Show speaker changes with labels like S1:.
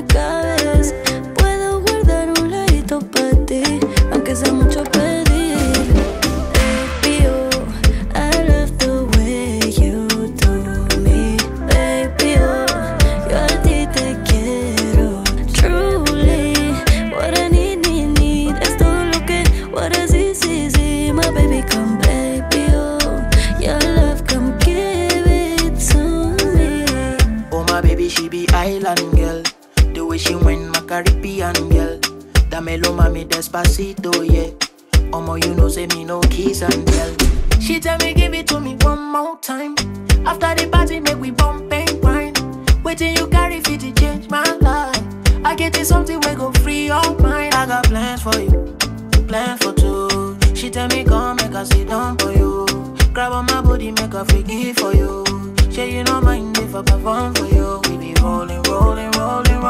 S1: me cabes. Puedo guardar un ladito para ti, aunque sea mucho pedir. Baby, oh, I love the way you do me. Baby, oh, yo a ti te quiero. Truly, what I need es todo lo que what I see. My baby, come, baby, oh, your love, come give it to me.
S2: Oh, my baby, she be island girl. The way she went, my Caribbean girl. Damelo mami despacito, yeah. Omo, you know, say me no kiss and tell. She tell me give it to me one more time. After the party, make we bump and grind. Waiting you carry fit to change my life. I get you something we go free your mind. I got plans for you, plans for two. She tell me come make her sit down for you. Grab on my body, make her freaky for you. Say you don't mind if I perform for you. We be rolling, rolling, rolling.